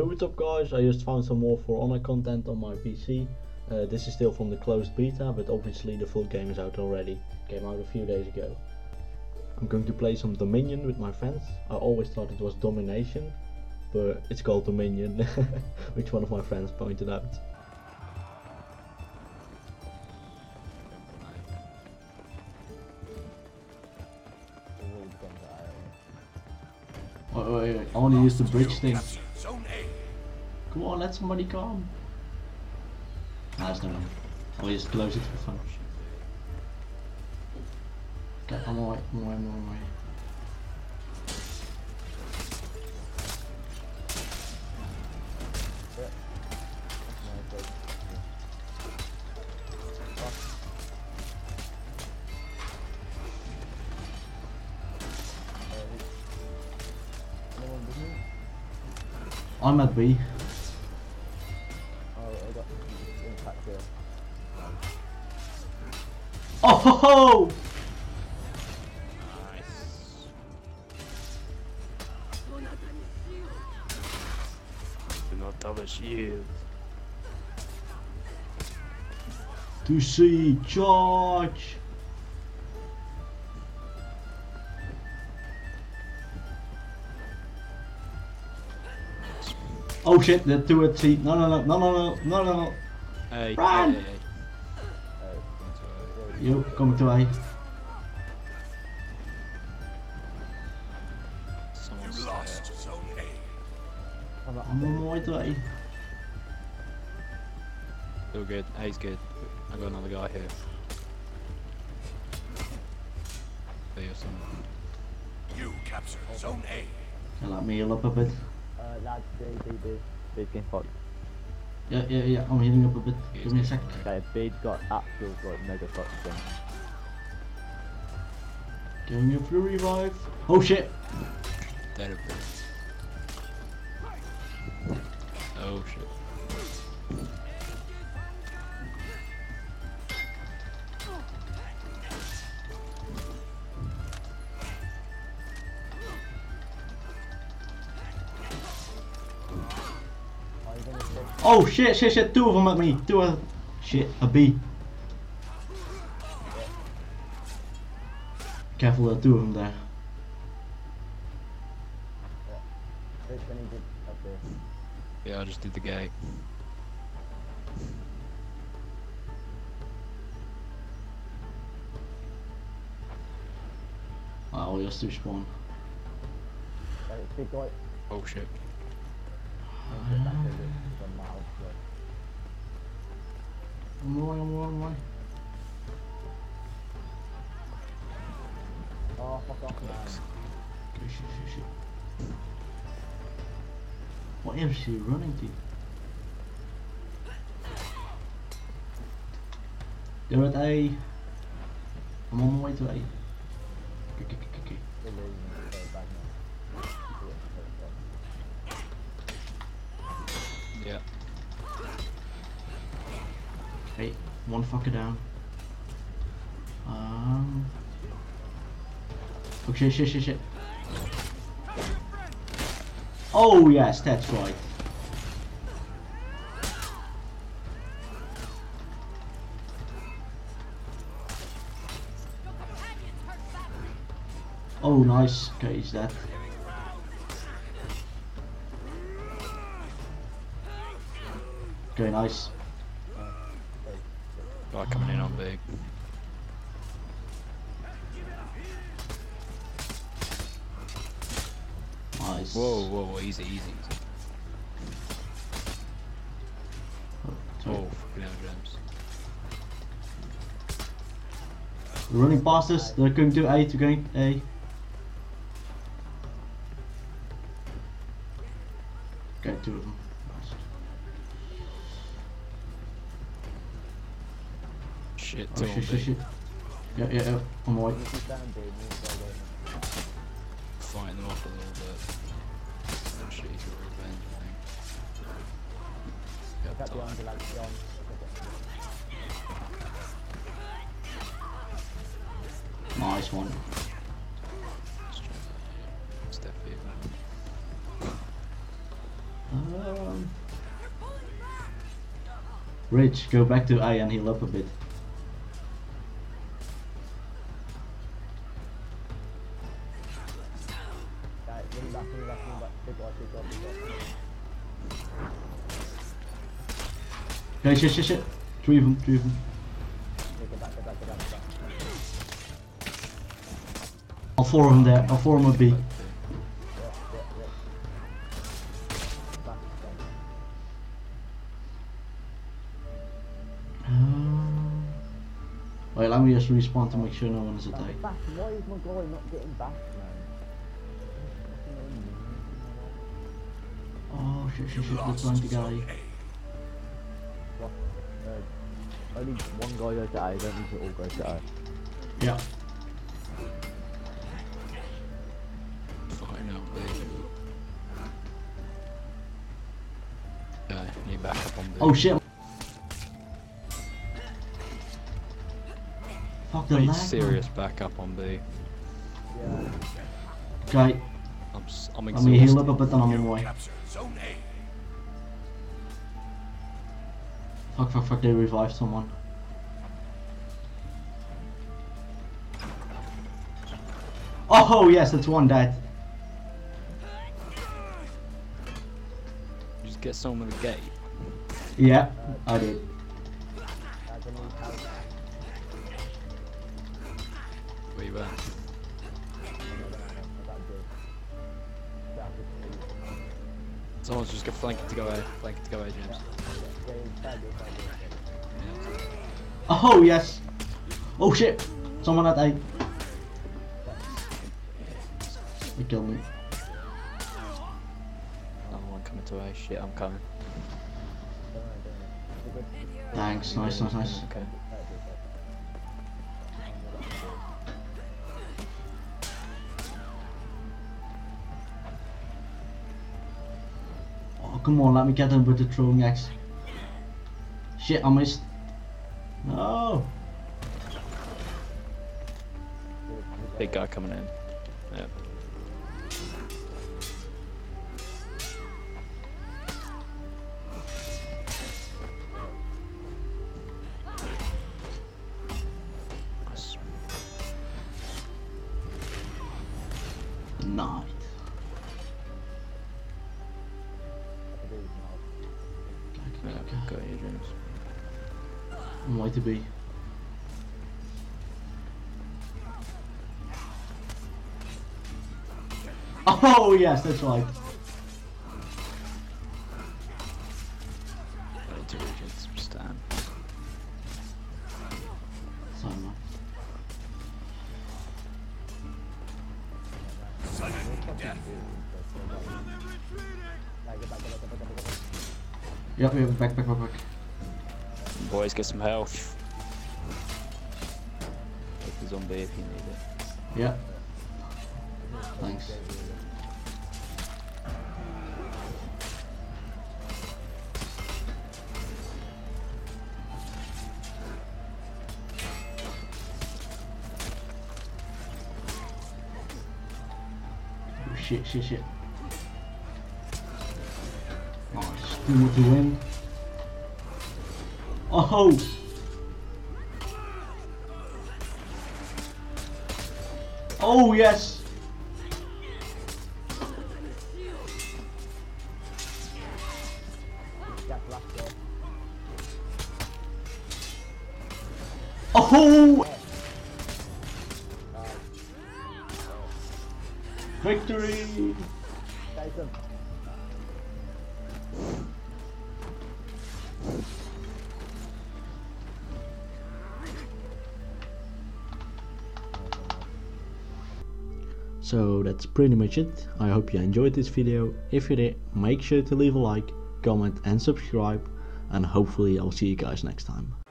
Yo, what's up guys, I just found some more For Honor content on my PC. This is still from the closed beta, but obviously the full game is out already. Came out a few days ago. I'm going to play some Dominion with my friends. I always thought it was Domination, but it's called Dominion, which one of my friends pointed out. Wait, I want to use the bridge thing. Come on, let somebody come. Nah, it's not wrong. I'll just close it for fun. Okay, I'm away, I'm away, I'm away. I'm at B. Oh, I got impact here. Oh ho ho! Nice. Do not have a shield. To see charge! Oh shit, they're two at C. No, no, no, no, no, no, no, no. Hey, Run! hey. You, coming to A. Someone's Lost zone A. I'm on my way to A. Still good. A's good. I got another guy here. There or something. You captured zone A. Can let me heal up a bit. Lads, B's getting fucked. Yeah, I'm healing up a bit. Give me a sec. Okay, B's got actual like mega fucked thing. Giving you a free revive. Oh shit! Dead a bit. Oh shit. Oh shit, two of them at me. Shit, a B. Careful, there are two of them there. Yeah, I just did the gate. Oh, you're still spawn. Big guy. Oh shit. I'm away. Oh, fuck off, man. Okay, shit. What is she running to? They're at A. I'm on my way to A. Okay. Yeah. Hey, one fucker down. Okay, shit. Oh yes, that's right. Oh nice, okay, he's dead. Okay, nice. Guy coming in on big. Nice. Whoa, easy. Sorry. Oh, fucking hell, gems. They're running past us, they're going to A, to going A. Okay, two of them. Shit, Oh two on shit. B. Yeah, on my way. Fighting them off a little bit. Oh shit, he's got revenge, I think. Yep, Nice one. Step here. Rich, go back to A and heal up a bit. Right, run back. Big guy. Okay, shit. Three of them. Get back. All four of them there. All four of them at B. Back. Wait, let me just respawn to make sure no one is attacked. Back. Why is my guy not getting back, man? Oh shit, You they're lost trying to Zone guy. A. What? Only one guy goes to A, don't need to all go to A. Yeah. Fine, now, baby. Okay, need backup on B. Oh shit. Fuck the I need lag. serious backup on B. Yeah. Okay, I'm let me heal exhausted. up a bit and I'm on You my way. capture Zone A. Fuck, they revived someone. Oh yes, that's one dead. Just get someone with a gate. Yeah, I did. That's a new house. Where you at? Someone's just got flank it to go A. Flank it to go A, James. Yeah. Oh yes. Oh shit. Someone at A. They killed me. Another one coming to A. Shit, I'm coming. Thanks, nice. Okay. Oh come on, let me get him with the throwing axe. Shit, I missed. No. Big guy coming in. Yep. Nice. Night. Yeah, go here, James. I'm way to be. Oh yes, that's right. Go into regions. Stand. Sorry, man. Sudden death. Yep, back. Boys, get some health. Take the zombie if you need it. Yeah. Thanks. Oh, shit. Nice. 2 more to win. Oh! Oh yes! Oh! Victory! So that's pretty much it. I hope you enjoyed this video. If you did, make sure to leave a like, comment and subscribe, and hopefully I'll see you guys next time.